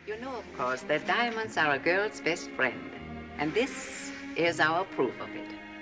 You know, of course, that diamonds are a girl's best friend. And this is our proof of it.